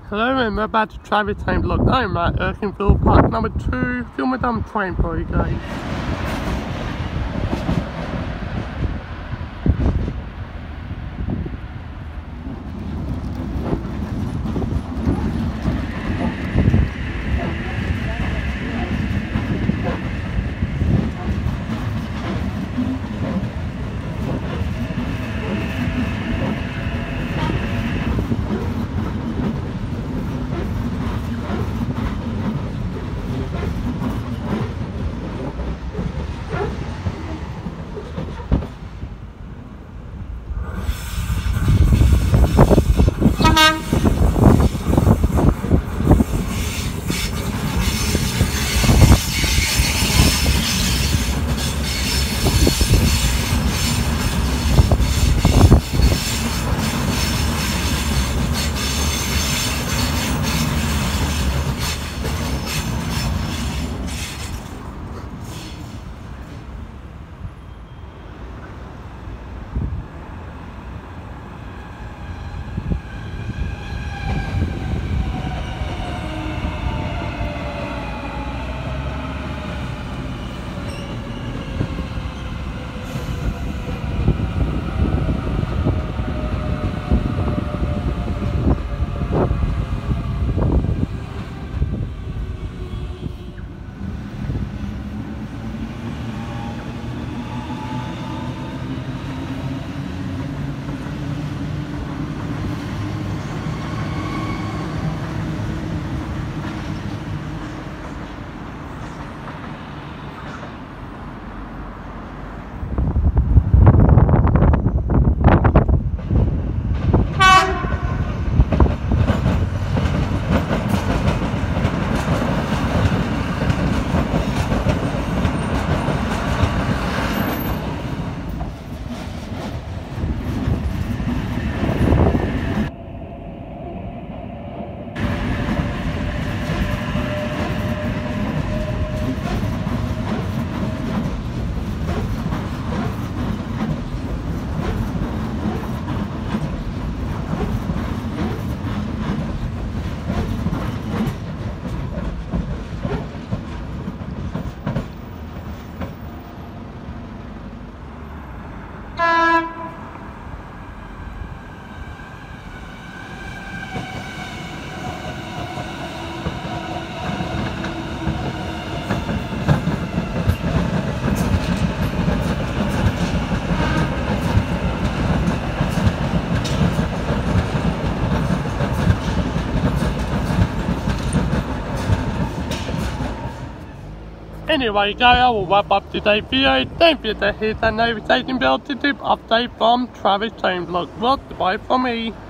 Hello and we're about to travel time vlog. I'm at Erkinville Park number 2, filming on train for you guys. Anyway guys, I will wrap up today's video. Don't forget to hit that notification bell to keep update from Travis Train Vlog. Well, goodbye from me.